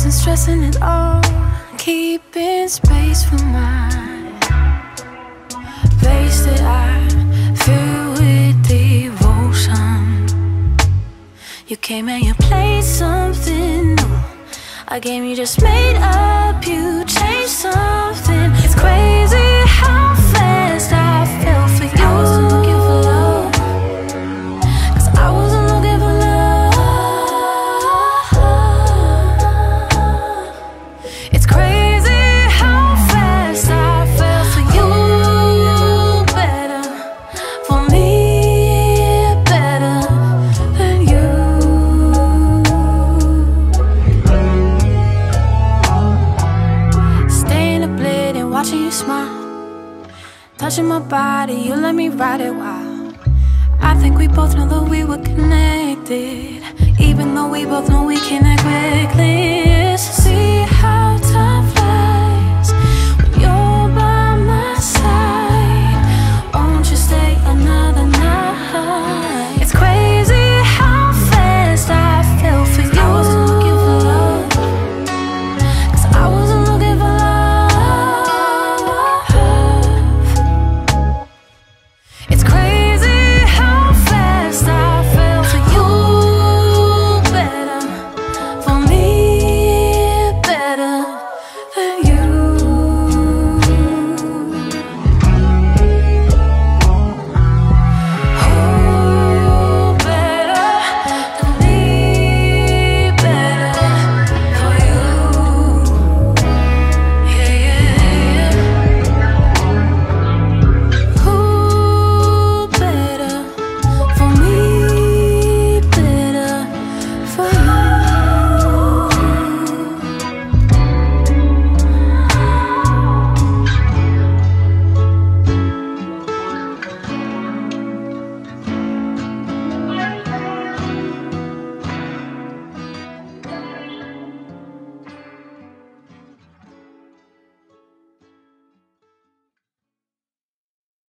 wasn't stressing at all, keeping space for my vase that I fill with devotion. You came and you played something new. A game you just made up, you changed something. It's crazy how fast I fell for you. I wasn't looking for love, 'cause I wasn't looking for love. It's crazy how fast I fell for you. Better for me, better than you. Staying up late and watching you smile, touching my body, you let me ride it wild. I think we both know that we were connected, even though we both know we connect quickly.